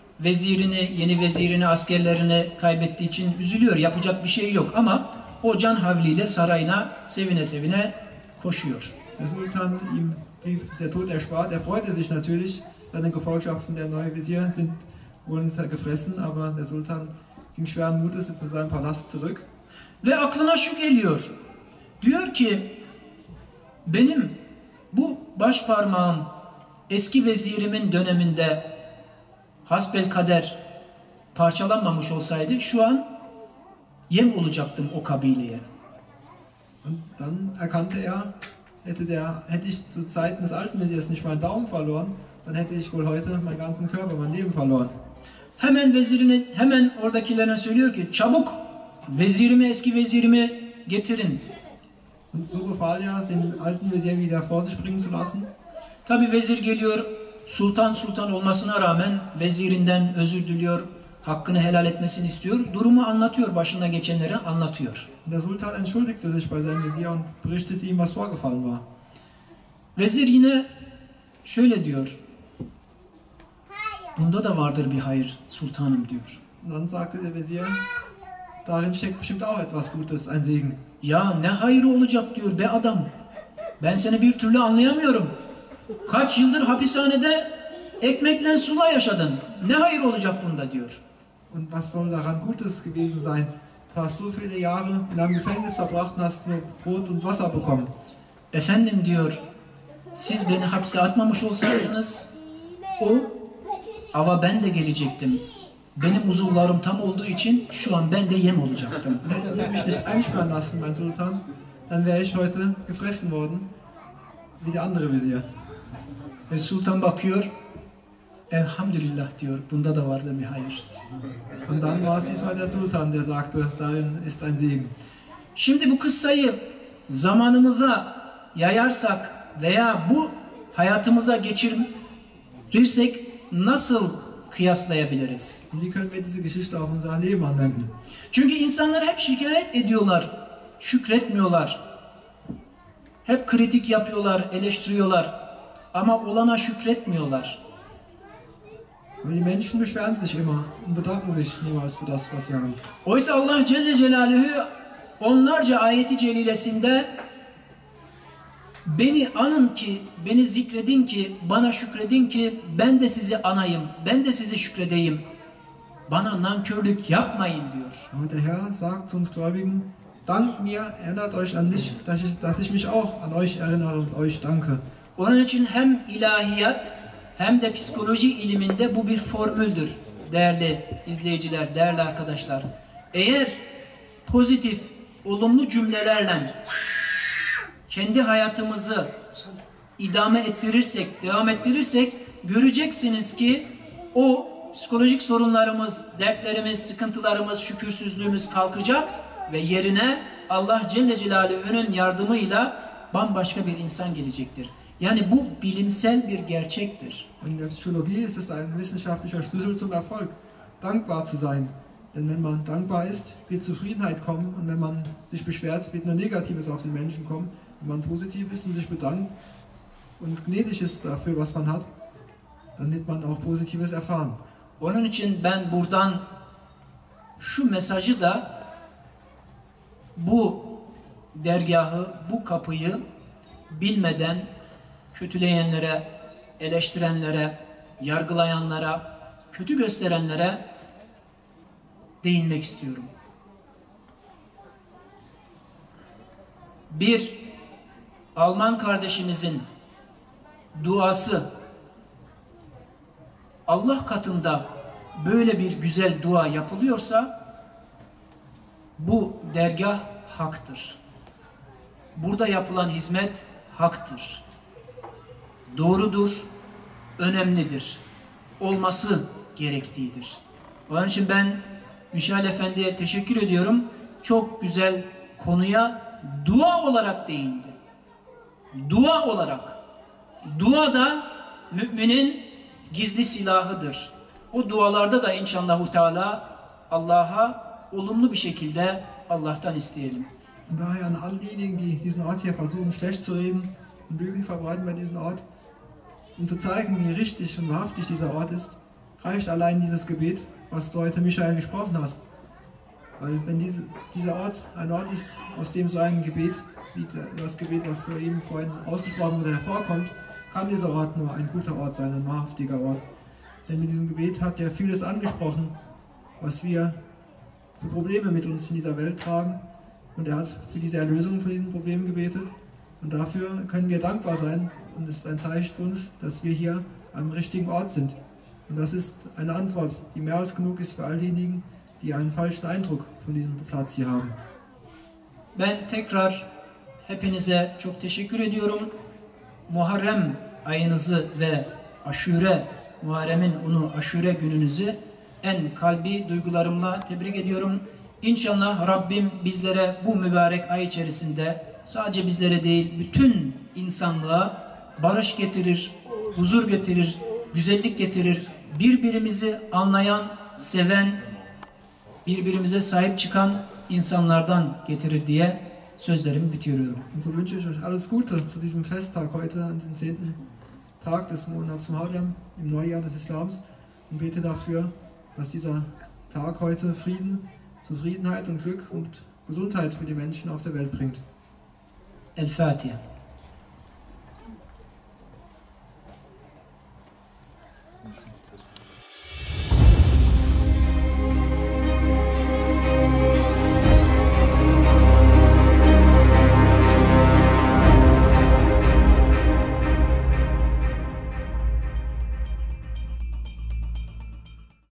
Yeni vezirini, askerlerini kaybettiği için üzülüyor. Yapacak bir şey yok ama o can havliyle sarayına sevine sevine koşuyor. Der Sultan ihm blieb der Tod erspart. Er freute sich natürlich. Seine Gefolgschaften, der neue Visier, sind wohl gefressen, aber der Sultan ging schweren Mutes zu seinem Palast zurück. Ve aklına şu geliyor. Diyor ki benim bu baş parmağım eski vezirimin döneminde hasbelkader parçalanmamış olsaydı şu an yem olacaktım o kabileye. Und dann erkannte er, hätte ich zu Zeiten des alten Veziers nicht meinen Daumen verloren, dann hätte ich wohl heute meinen ganzen Körper, mein Leben verloren. Hemen vezirine, hemen oradakilerine söylüyor ki çabuk vezirimi, eski vezirimi getirin. Und so befahl er, den alten Wesir wieder vor sich bringen zu lassen. Tabi vezir geliyor, sultan olmasına rağmen vezirinden özür diliyor, hakkını helal etmesini istiyor. Durumu anlatıyor, başına geçenleri anlatıyor. Der Sultan entschuldigte sich bei seinem Wesir und berichtete ihm, was vorgefallen war. Vezir yine şöyle diyor, bunda da vardır bir hayır sultanım diyor. Und dann sagte der Wesir, darin steckt bestimmt auch etwas Gutes, ein Segen. Ya ne hayrı olacak diyor be adam. Ben seni bir türlü anlayamıyorum. Kaç yıldır hapishanede ekmekle sula yaşadın. Ne hayır olacak bunda diyor. Und was soll daran Gutes gewesen sein? Du hast so viele Jahre in einem Gefängnis verbracht und hast nur Brot und Wasser bekommen. Efendim diyor, siz beni hapse atmamış olsaydınız o ava ben de gelecektim. Benim uzuvlarım tam olduğu için şu an ben de yem olacaktım. Hätten sie mich nicht einsperren lassen, mein Sultan, dann wäre ich heute gefressen worden, wie der andere Wesir. Ve sultan bakıyor, elhamdülillah diyor, bunda da vardı bir hayır. Und dann war es diesmal der Sultan, der sagte, darin ist ein Segen. Şimdi bu kıssayı zamanımıza yayarsak veya bu hayatımıza geçirirsek nasıl kıyaslayabiliriz? Und wie können wir diese Geschichte auf unser Leben anwenden? Çünkü insanlar hep şikayet ediyorlar, şükretmiyorlar. Hep kritik yapıyorlar, eleştiriyorlar. Ama olana şükretmiyorlar. Weil die Menschen beschweren sich immer und bedanken sich niemals für das, was sie haben. Oysa Allah Celle Celaluhu onlarca ayeti celilesinde beni anın ki, beni zikredin ki, bana şükredin ki ben de sizi anayım, ben de sizi şükredeyim. Bana nankörlük yapmayın diyor. Aber der Herr sagt zu uns Gläubigen, dankt mir, erinnert euch an mich, dass ich mich auch an euch erinnere und euch danke. Onun için hem ilahiyat hem de psikoloji iliminde bu bir formüldür değerli izleyiciler, değerli arkadaşlar. Eğer pozitif, olumlu cümlelerle kendi hayatımızı idame ettirirsek, devam ettirirsek göreceksiniz ki o psikolojik sorunlarımız, dertlerimiz, sıkıntılarımız, şükürsüzlüğümüz kalkacak ve yerine Allah Celle Celaluhu'nun yardımıyla bambaşka bir insan gelecektir. Yani bu bilimsel bir gerçektir. In der Psychologie ist es ein wissenschaftlicher Schlüssel zum Erfolg, dankbar zu sein. Denn wenn man dankbar ist, wird Zufriedenheit kommen und wenn man sich beschwert, wird nur Negatives auf den Menschen kommen. Wenn man positiv ist und sich bedankt und gnädig ist dafür, was man hat, dann wird man auch Positives erfahren. Onun için ben buradan şu mesajı da bu dergahı, bu kapıyı bilmeden kötüleyenlere, eleştirenlere, yargılayanlara, kötü gösterenlere değinmek istiyorum. Bir Alman kardeşimizin duası Allah katında böyle bir güzel dua yapılıyorsa bu dergah haktır. Burada yapılan hizmet haktır. Doğrudur, önemlidir. Olması gerektiğidir. Onun için ben Müşal Efendi'ye teşekkür ediyorum. Çok güzel konuya dua olarak değindi. Dua olarak. Dua da müminin gizli silahıdır. O dualarda da inşallahu teala Allah'a olumlu bir şekilde Allah'tan isteyelim. Und daher an all diejenigen, die diesen Ort hier versuchen schlecht zu reden und Lügen verbreiten bei diesem Ort, um zu zeigen, wie richtig und wahrhaftig dieser Ort ist, reicht allein dieses Gebet, was du heute, Michael, gesprochen hast. Weil wenn dieser Ort ein Ort ist, aus dem so ein Gebet, wie das Gebet, was so eben vorhin ausgesprochen wurde, hervorkommt, kann dieser Ort nur ein guter Ort sein, ein wahrhaftiger Ort. Denn mit diesem Gebet hat er vieles angesprochen, was wir für Probleme mit uns in dieser Welt tragen. Und er hat für diese Erlösung von diesen Problemen gebetet. Und dafür können wir dankbar sein. Und es ist ein Zeichen für uns, dass wir hier am richtigen Ort sind. Und das ist eine Antwort, die mehr als genug ist für all diejenigen, die einen falschen Eindruck von diesem Platz hier haben. Ben tekrar hepinize çok teşekkür ediyorum. Muharrem ayınızı ve Aşure, Muharrem'in onu Aşure gününüzü en kalbi duygularımla tebrik ediyorum. İnşallah Rabbim bizlere bu mübarek ay içerisinde sadece bizlere değil bütün insanlığa barış getirir, huzur getirir, güzellik getirir. Birbirimizi anlayan, seven, birbirimize sahip çıkan insanlardan getirir diye sözlerimi bitiriyorum. Und so wünsche ich euch alles Gute zu diesem Festtag heute, an dem 10. Tag des Monats Muharram, im Neujahr des Islams, und bete dafür, dass dieser Tag heute Frieden, Zufriedenheit und Glück und Gesundheit für die Menschen auf der Welt bringt. El Fatiha.